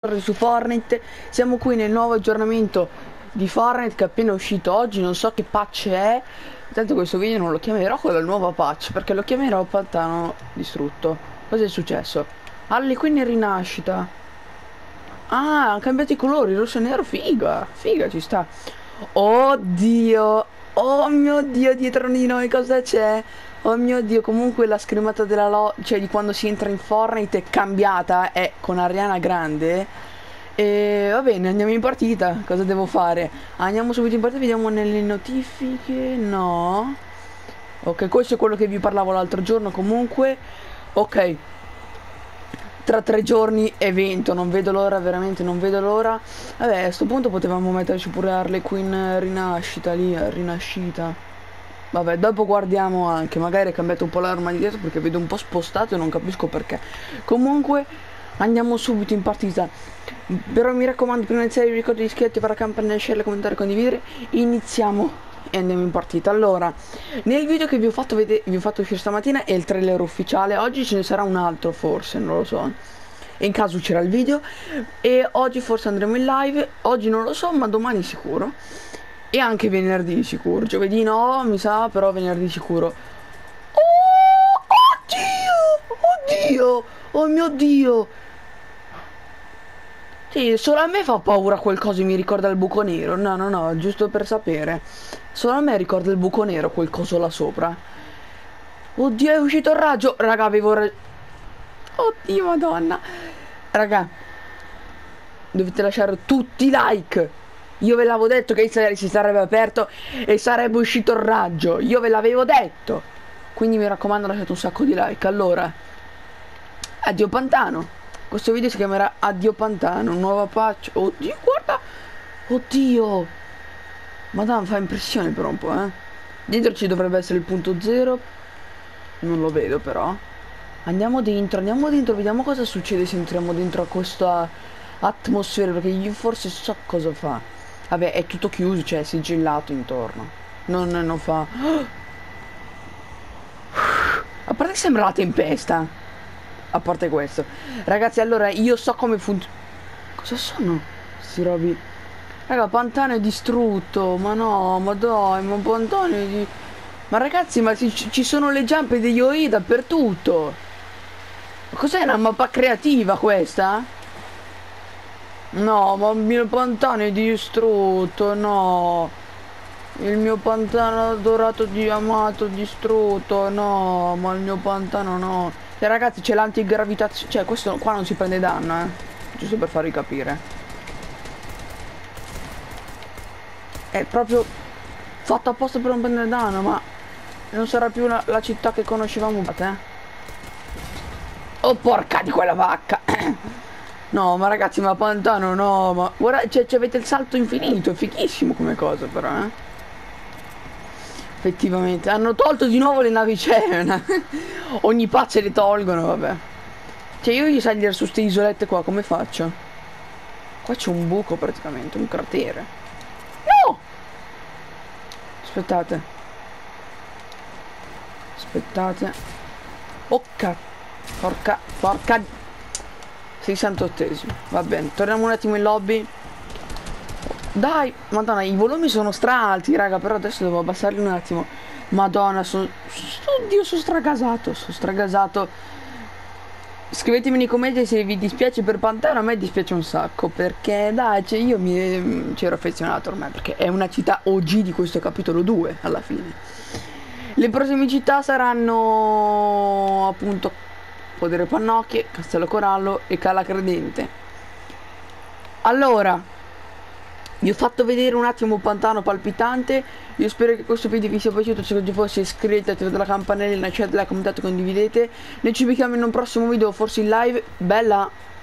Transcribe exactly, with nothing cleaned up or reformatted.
su Fortnite. Siamo qui nel nuovo aggiornamento di Fortnite che è appena uscito oggi. Non so che patch è. Tanto questo video non lo chiamerò con la nuova patch, perché lo chiamerò Pantano Distrutto. Cosa è successo? Harley Quinn in rinascita. Ah, hanno cambiato i colori, rosso e nero. Figa, figa, ci sta. Oddio, oh mio Dio, dietro di noi cosa c'è? Oh mio Dio, comunque la schermata della lo cioè di quando si entra in Fortnite è cambiata, è con Ariana Grande. E va bene, andiamo in partita. Cosa devo fare? Andiamo subito in partita, vediamo nelle notifiche. No. Ok, questo è quello che vi parlavo l'altro giorno comunque. Ok. Tra tre giorni evento, non vedo l'ora, veramente non vedo l'ora. Vabbè, a sto punto potevamo metterci pure Harley Quinn rinascita lì, rinascita. Vabbè, dopo guardiamo anche, magari è cambiato un po' l'arma di dietro perché vedo un po' spostato e non capisco perché. Comunque andiamo subito in partita. Però mi raccomando, prima di iniziare vi ricordo di iscriverti, fare la campanella, share, commentare, condividere. Iniziamo e andiamo in partita. Allora, nel video che vi ho fatto vedere, vi ho fatto uscire stamattina è il trailer ufficiale. Oggi ce ne sarà un altro forse, non lo so, e in caso c'era il video. E oggi forse andremo in live. Oggi non lo so, ma domani sicuro. E anche venerdì sicuro. Giovedì no, mi sa, però venerdì sicuro. Oh, oddio, oddio, oh mio Dio. Sì, solo a me fa paura qualcosa, mi ricorda il buco nero. No, no, no, giusto per sapere. Solo a me ricorda il buco nero, quel coso là sopra. Oddio, è uscito il raggio. Raga, avevo raggio. Oddio, madonna. Raga, dovete lasciare tutti i like. Io ve l'avevo detto che si sarebbe aperto e sarebbe uscito il raggio. Io ve l'avevo detto. Quindi mi raccomando, lasciate un sacco di like. Allora, addio Pantano. Questo video si chiamerà Addio Pantano, nuova patch. Oddio, guarda. Oddio. Madonna, fa impressione però un po', eh. Dentro ci dovrebbe essere il punto zero. Non lo vedo però. Andiamo dentro, andiamo dentro, vediamo cosa succede se entriamo dentro a questa atmosfera, perché io forse so cosa fa. Vabbè, è tutto chiuso, cioè è sigillato intorno. Non, non fa. A parte che sembra la tempesta. A parte questo, ragazzi, allora io so come funziona. Cosa sono sti robi? Raga, Pantano è distrutto. Ma no, ma dai, ma Pantano è di... Ma ragazzi, ma ci, ci sono le giampe degli O I dappertutto. Cos'è, una mappa creativa questa? No, ma il mio Pantano è distrutto, no. Il mio Pantano dorato di amato distrutto, no. Ma il mio Pantano no. Cioè, ragazzi, c'è l'antigravitazione. Cioè, questo qua non si prende danno, eh. Giusto per farvi capire. È proprio fatto apposta per non prendere danno, ma non sarà più la, la città che conoscevamo, eh. Oh, porca di quella vacca. No, ma ragazzi, ma Pantano no, ma guarda, cioè, avete il salto infinito, è fighissimo come cosa però, eh. Effettivamente, hanno tolto di nuovo le navicelle. Ogni pazzo le tolgono, vabbè. Cioè, io gli salire su queste isolette qua, come faccio? Qua c'è un buco praticamente, un cratere. No! Aspettate. Aspettate. Porca. Porca. Porca. sessantottesimo. Va bene, torniamo un attimo in lobby. Dai, madonna, i volumi sono stra alti, raga, però adesso devo abbassarli un attimo. Madonna, sono... Oddio, sono stragasato, sono stragasato. Scrivetemi nei commenti se vi dispiace per Pantano. A me dispiace un sacco, perché dai, cioè, io mi ci ero affezionato ormai, perché è una città O G di questo capitolo due, alla fine. Le prossime città saranno, appunto, Podere Pannocchie, Castello Corallo e Cala Credente. Allora, vi ho fatto vedere un attimo Pantano palpitante. Io spero che questo video vi sia piaciuto. Se così fosse, iscrivetevi, attivate la campanella, lasciate like, commentate, condividete. Noi ci becchiamo in un prossimo video, forse in live. Bella!